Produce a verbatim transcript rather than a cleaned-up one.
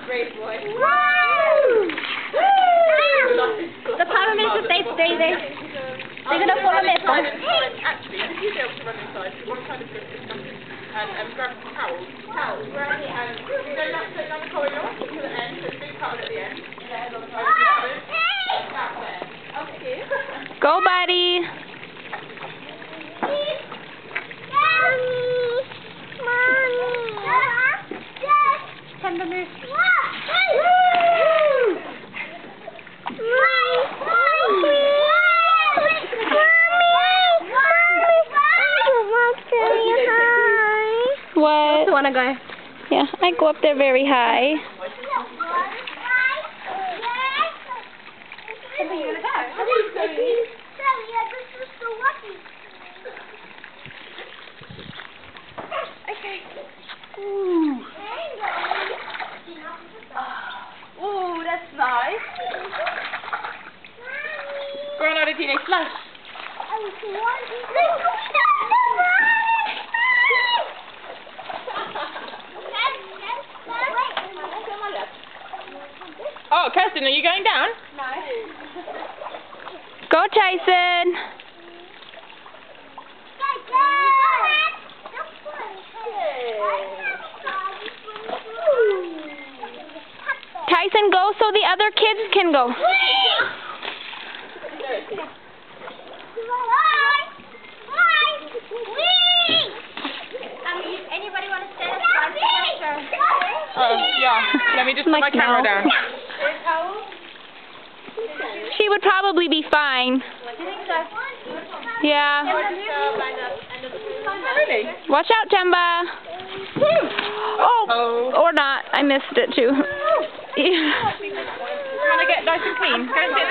Brave boy. Woo! The paramedics, they stay there. They're going to follow me. Actually, if you be able to run inside, one kind of good discussion. And um, grab some towels. Towels, right? And you go down, go down the corridor to the end. There's a big towel at the end. Yeah, on the side of the cabin. That's there. Okay. Go, buddy. Tender move. What? I want to go. Yeah, I go up there very high. Are you going to go? Okay. Ooh. Ooh, that's nice. Go on, a teenage flash. Oh, Kirsten, are you going down? No. Go, Tyson. Tyson, go so the other kids can go. Anybody want to stand up? Oh, yeah. Let me just put my Like, camera no. down. She would probably be fine. Yeah. Really? Watch out, Temba. Oh, Oh. or not. I missed it too. You want to get nice and clean? Go and sit